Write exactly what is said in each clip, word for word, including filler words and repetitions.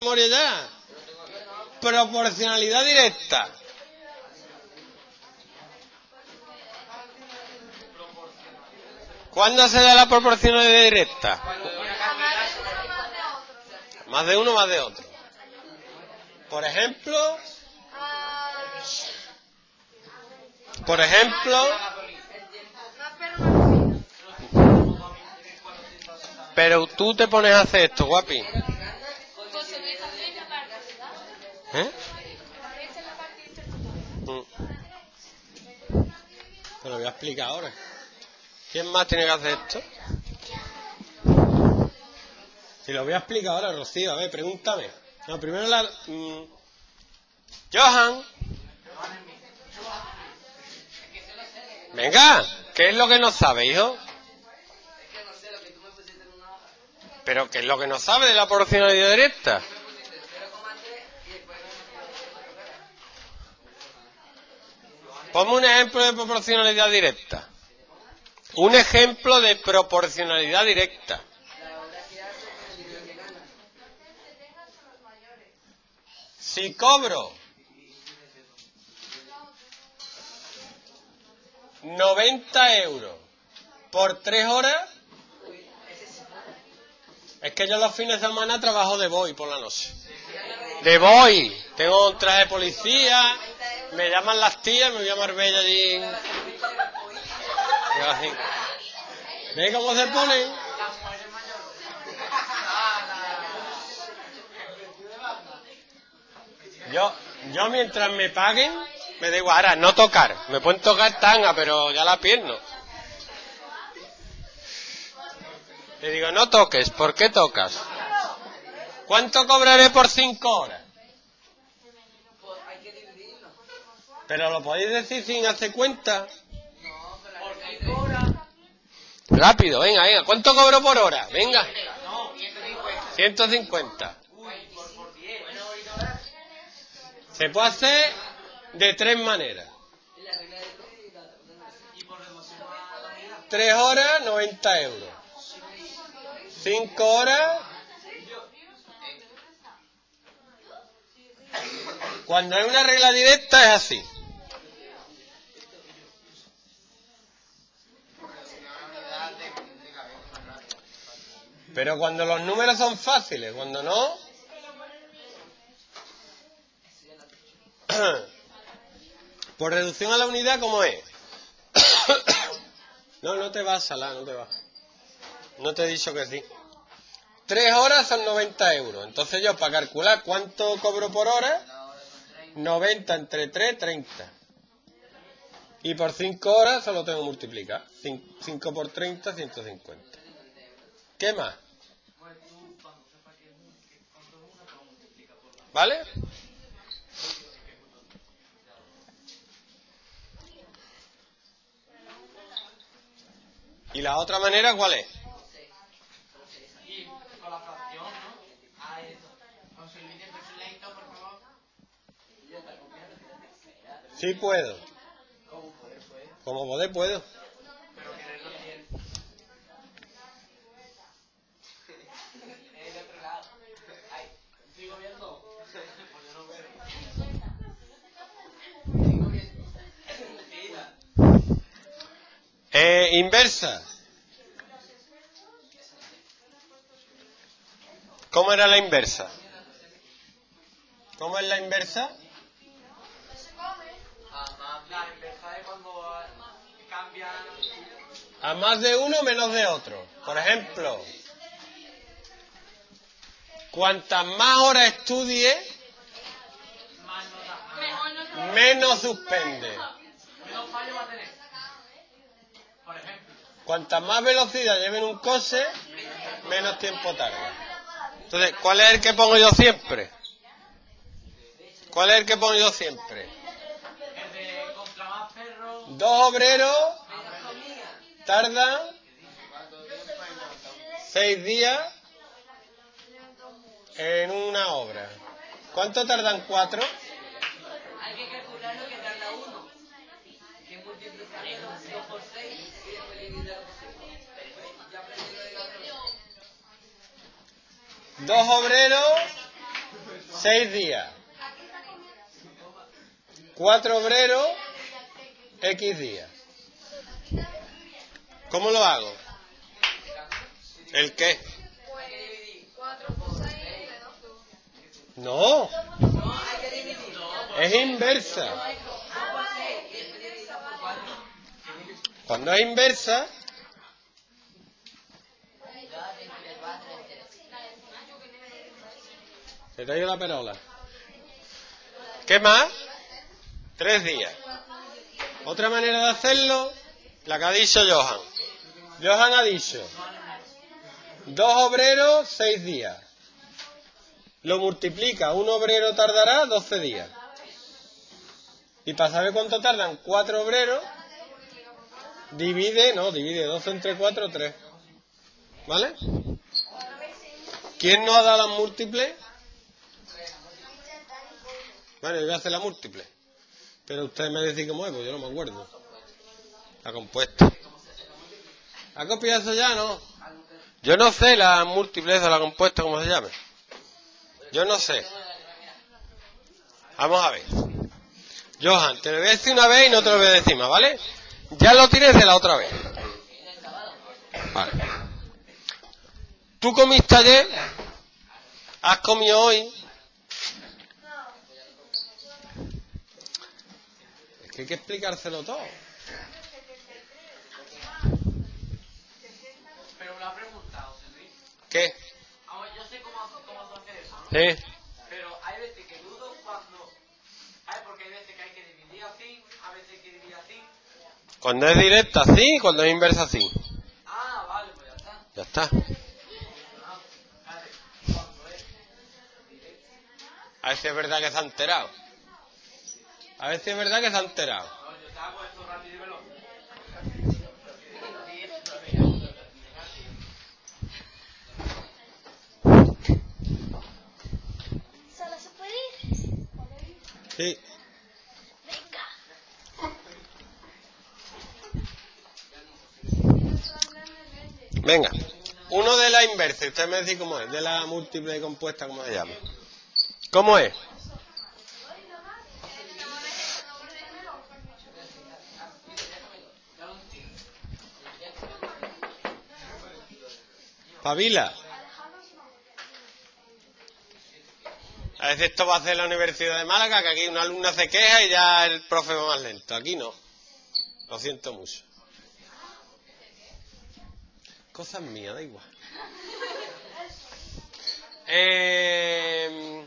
memoria ya. Proporcionalidad directa. ¿Cuándo se da la proporcionalidad directa? Más de uno, más de otro. Por ejemplo, por ejemplo, pero tú te pones a hacer esto, guapi. ¿Eh? Te lo voy a explicar ahora. ¿Quién más tiene que hacer esto? Si lo voy a explicar ahora, Rocío, a ver, pregúntame. No, primero la... Mmm, Johan. Venga, ¿qué es lo que no sabe, hijo? ¿Pero qué es lo que no sabe de la proporcionalidad directa? Ponme un ejemplo de proporcionalidad directa. Un ejemplo de proporcionalidad directa. Si cobro noventa euros por tres horas, es que yo los fines de semana trabajo de boy por la noche. De boy. Tengo un traje de policía, me llaman las tías, me voy a Marbella allí. ¿Veis cómo se ponen? Yo, yo mientras me paguen, me da igual. Ahora, no tocar. Me pueden tocar tanga, pero ya la pierno. Le digo, no toques. ¿Por qué tocas? ¿Cuánto cobraré por cinco horas? Pero lo podéis decir sin hacer cuenta. Rápido, venga, venga. ¿Cuánto cobro por hora? Venga. ciento cincuenta. Se puede hacer de tres maneras. Tres horas, noventa euros. Cinco horas. Cuando hay una regla directa es así. Pero cuando los números son fáciles, cuando no... Por reducción a la unidad, ¿cómo es? No, no te vas, Salá, no te vas. No te he dicho que sí. Tres horas son noventa euros. Entonces yo, para calcular cuánto cobro por hora, noventa entre tres, treinta. Y por cinco horas solo tengo que multiplicar. cinco por treinta, ciento cincuenta. ¿Qué más? ¿Vale? ¿Y la otra manera cuál es? Sí puedo. Como poder puedo. Eh, inversa. ¿Cómo era la inversa? ¿Cómo es la inversa? A más de uno menos de otro. Por ejemplo, cuantas más horas estudie, menos suspende. Cuantas más velocidad lleven un coche, menos tiempo tarda. Entonces, ¿cuál es el que pongo yo siempre? ¿Cuál es el que pongo yo siempre? Dos obreros tardan seis días en una obra. ¿Cuánto tardan cuatro? Hay que calcular lo que tarda uno. Que multiplicar dos por seis y después dividir por seis. Dos obreros seis días. cuatro obreros, X días. ¿Cómo lo hago? ¿El qué? No. Es inversa. Cuando es inversa... Se te ha ido la perola. ¿Qué más? Tres días. Otra manera de hacerlo, la que ha dicho Johan. Johan ha dicho, dos obreros, seis días. Lo multiplica, un obrero tardará doce días. Y para saber cuánto tardan cuatro obreros, divide, no, divide doce entre cuatro, tres. ¿Vale? ¿Quién nos ha dado las múltiples? Bueno, yo voy a hacer la múltiple. Pero ustedes me decís cómo es, pues yo no me acuerdo. La compuesta. ¿Ha copiado eso ya? No. Yo no sé la múltiple esa, la compuesta, cómo se llama. Yo no sé. Vamos a ver. Johan, te lo voy a decir una vez y no te lo voy a decir más, ¿vale? Ya lo tienes de la otra vez. Vale. ¿Tú comiste ayer? ¿Has comido hoy? Es que hay que explicárselo todo. Pero me ha preguntado, Luis. ¿Qué? Ahora, yo sé cómo, cómo se hace eso, ¿no? Sí. Pero hay veces que dudo cuando... Ay, porque hay veces que hay que dividir así, a veces hay que dividir así. Cuando es directa, sí, cuando es inversa, sí. Ah, vale, pues ya está. Ya está. Ah, vale, cuando es directa. A ver si es verdad que se ha enterado. A ver si es verdad que se ha enterado. No, yo te hago esto rápido y veloz. ¿Solo se puede ir? Sí. Venga. Uno de la inversa. Usted me dice cómo es. De la múltiple compuesta, ¿cómo se llama? ¿Cómo es? Pavila. A veces esto va a hacer la Universidad de Málaga, que aquí una alumna se queja y ya el profe va más lento. Aquí no. Lo siento mucho. Cosas mías, da igual. Eh...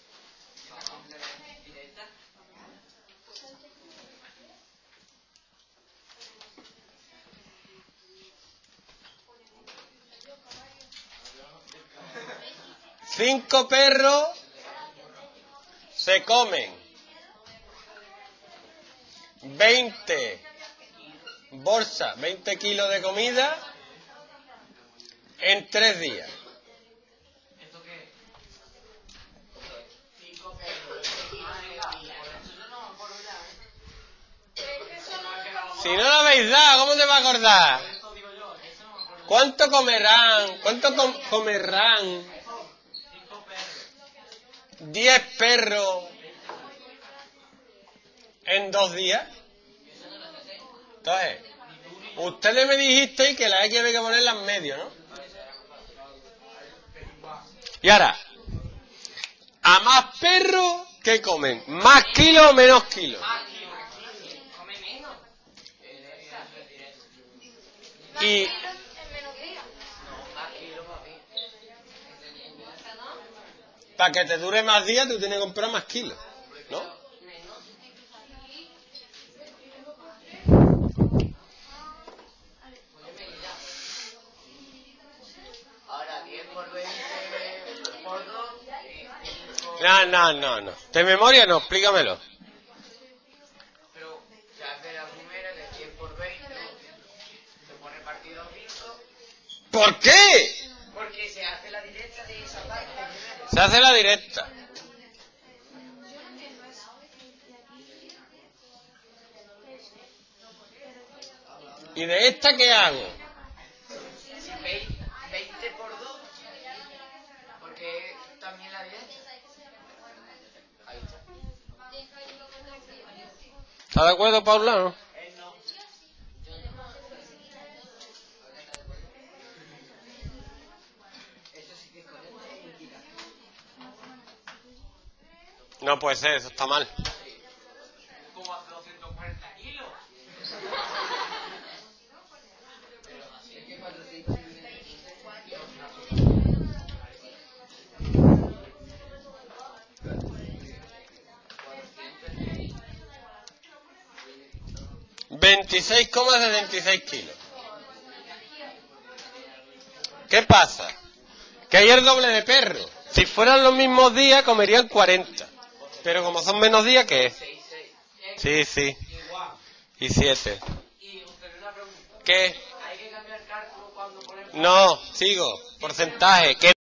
Cinco perros se comen veinte bolsas, veinte kilos de comida en tres días. ¿Esto qué es? Cinco perros. Ah, por eso yo no me acuerdo ya, ¿eh? Si no lo habéis dado, ¿cómo te va a acordar? Eso digo yo, eso no me acuerdo. ¿Cuánto comerán? ¿Cuánto com comerán? Cinco perros. Diez perros en dos días. Entonces, ustedes me dijisteis que la X había que ponerla en medio, ¿no? Y ahora, a más perros, ¿qué comen? ¿Más kilos o menos kilos? Come menos. Y En menos días. No, más kilos para mí. para que te dure más días, tú tienes que comprar más kilos, ¿no? Ahora diez por veinte por dos. No, no, no, no. De memoria no, explícamelo. Pero se hace la primera de cien por veinte. Se pone partido cinco. ¿Por qué? Porque se hace la directa de esa parte primero. Se hace la directa. ¿Y de esta qué hago? veinte por dos. Porque también la directa. ¿Está de acuerdo, Paula? ¿No? Él no. No puede ser, eso está mal. ¿Cómo hace doscientos cuarenta kilos? veintiséis coma setenta y seis kilos. ¿Qué pasa? Que hay el doble de perro. Si fueran los mismos días, comerían cuarenta. Pero como son menos días, ¿qué es? seis, seis. Sí, sí. Igual. Y siete. Y usted una pregunta. ¿Qué? Hay que cambiar cálculo cuando ponemos... No, sigo. Porcentaje. ¿Qué?